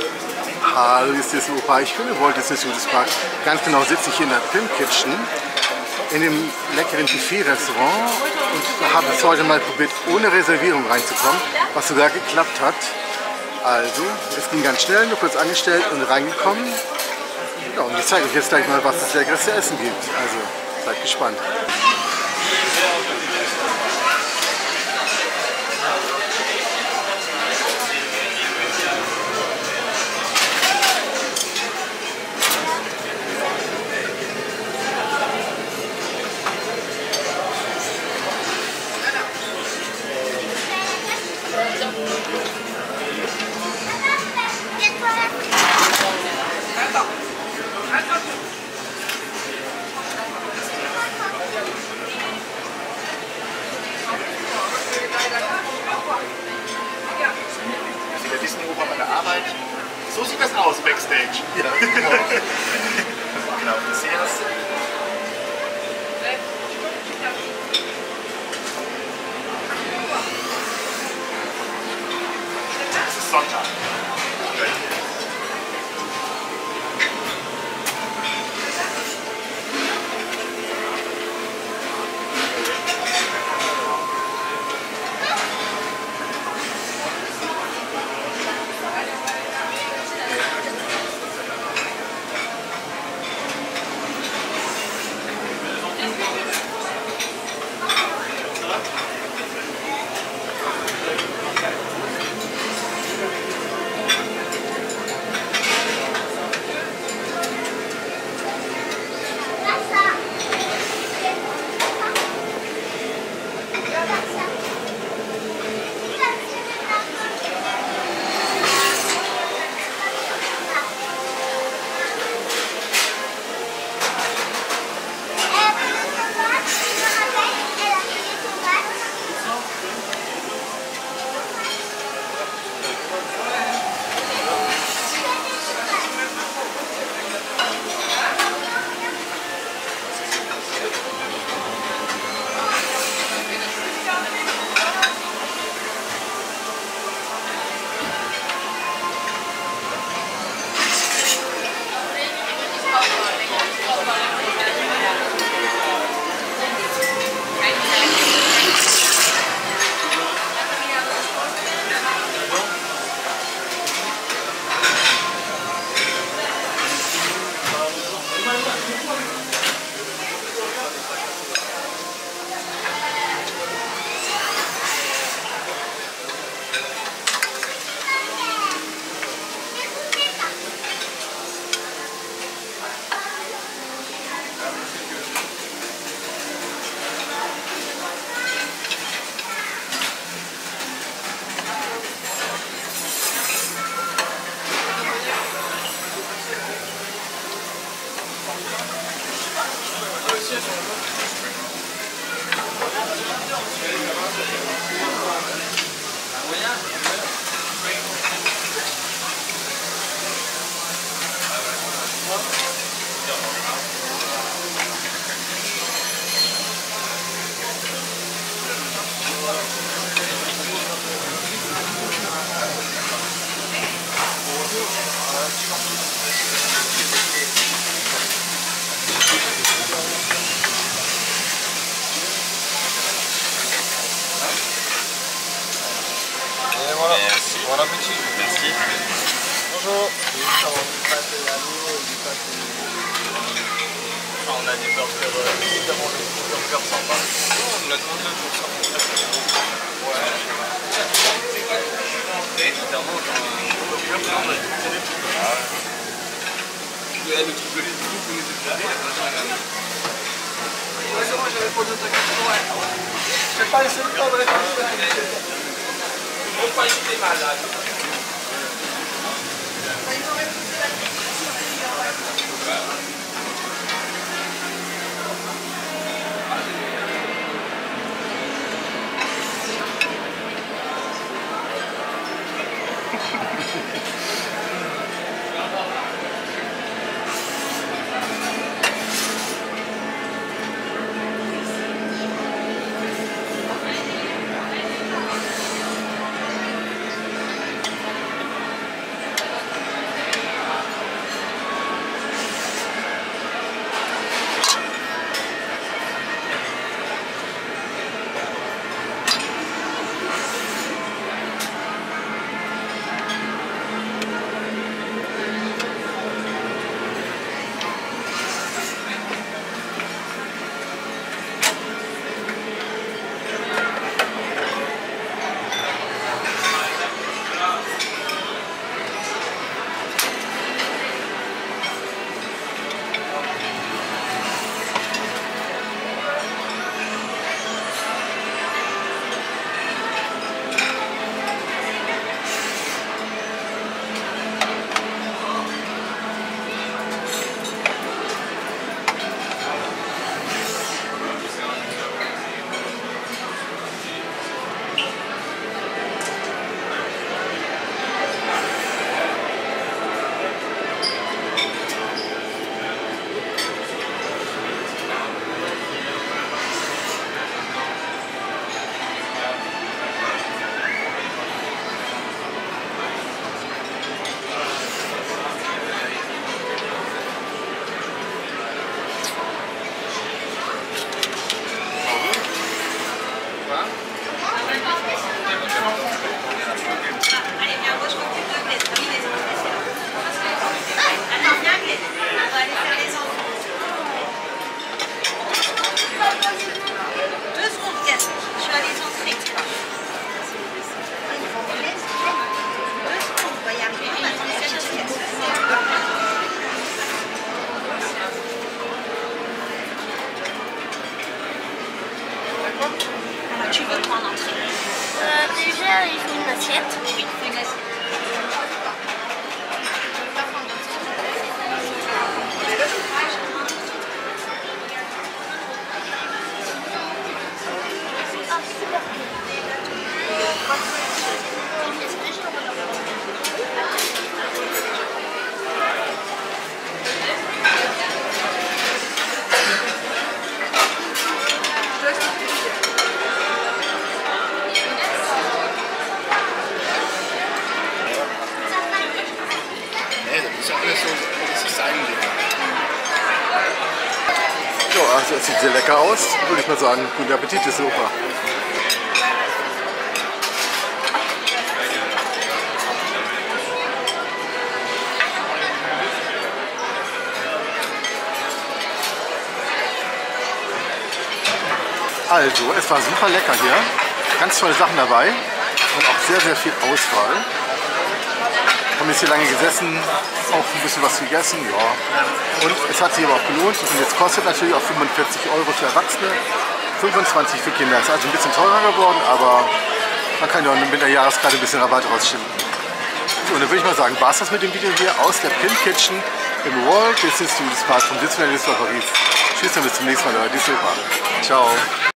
Hallo, ist das Opa. Ich finde Walt Disney Studios Park. Ganz genau sitze ich hier in der Film Kitchen in dem leckeren Buffet-Restaurant und habe es heute mal probiert, ohne Reservierung reinzukommen, was sogar geklappt hat. Also, es ging ganz schnell, nur kurz angestellt und reingekommen. Ja, und ich zeige euch jetzt gleich mal, was es leckeres zu essen gibt. Also, seid gespannt. Der Disney-Oper bei der Arbeit. So sieht das aus, Backstage. Ja, genau. Genau, Desserts. Es ist Sonntag. Bon appétit. Merci. Bonjour. On a des burgers, évidemment le burger sympa. On a demandé un jour ça. Ouais. Évidemment, dans un burger, on a tout télé. Ah ouais. Le truc de l'île du coup, nous était allé, ouais, c'est vrai, j'avais posé ta question. Ouais. Je sais pas laisser le temps de réfléchir. On va pas être malade. Ja, also es sieht sehr lecker aus, würde ich mal sagen. Guten Appetit, ist super. Also, es war super lecker hier. Ganz tolle Sachen dabei und auch sehr, sehr viel Auswahl. Haben jetzt hier lange gesessen, auch ein bisschen was gegessen, ja. Und es hat sich aber auch gelohnt. Und jetzt kostet natürlich auch 45 € für Erwachsene, 25 für Kinder. Ist also ein bisschen teurer geworden, aber man kann ja auch mit der Jahreskarte ein bisschen Rabatt rausschicken. So, und dann würde ich mal sagen, war es das mit dem Video hier aus der Pimp Kitchen im Walt Disney Studios Park vom Disneyland Paris. Tschüss und bis zum nächsten Mal, Leute. Super. Ciao.